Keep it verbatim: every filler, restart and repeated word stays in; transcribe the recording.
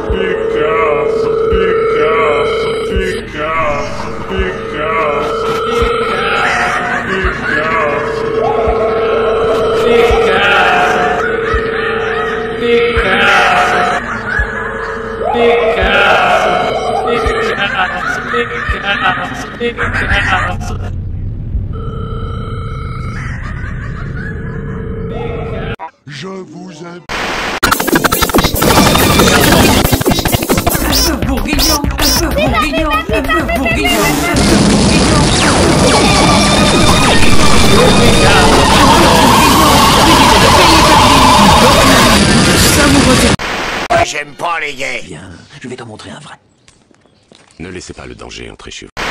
Je vous aime. Un peu bourguignon, un peu bourguignon, un peu bourguignon, un peu bourguignon. J'aime pas les gays. Viens, je vais t'en montrer un vrai. Ne laissez pas le danger entrer chez vous.